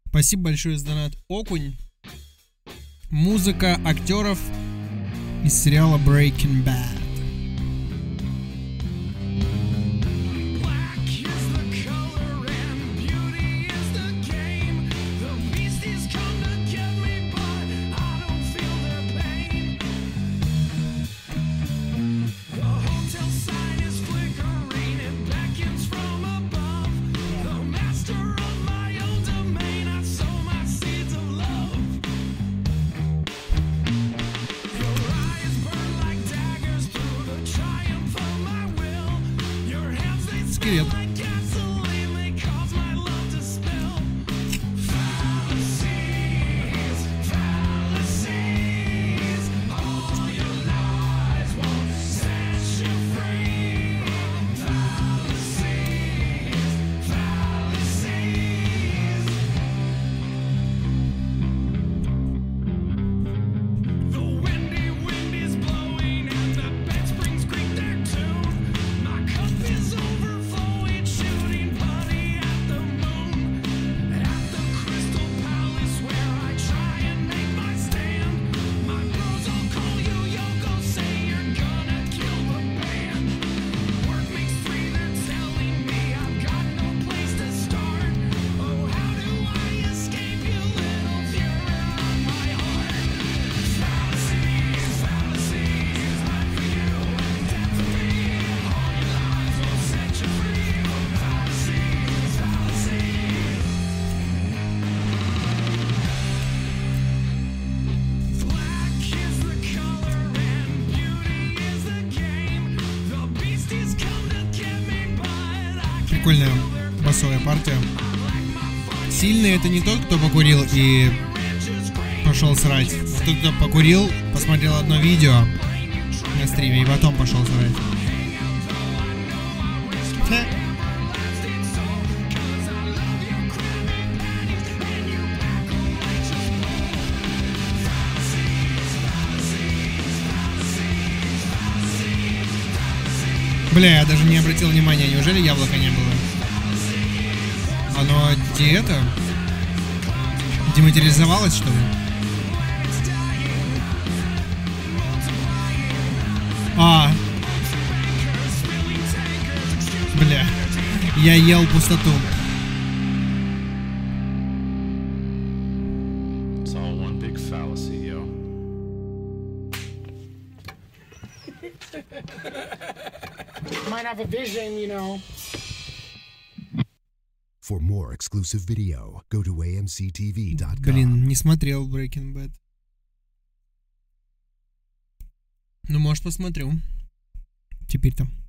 Спасибо большое за донат, Окунь. Музыка актеров из сериала Breaking Bad. Скелет. Прикольная басовая партия. Сильный — это не тот, кто покурил и пошел срать. Тот, кто покурил, посмотрел одно видео на стриме и потом пошел срать. Бля, я даже не обратил внимания, неужели яблока не было? Оно где-то? Дематериализовалось, что ли? А. Бля. Я ел пустоту. Might have a vision, you know. For more exclusive video, go to amctv.com. Блин, не смотрел Breaking Bad. Ну, может, посмотрю. Теперь-то.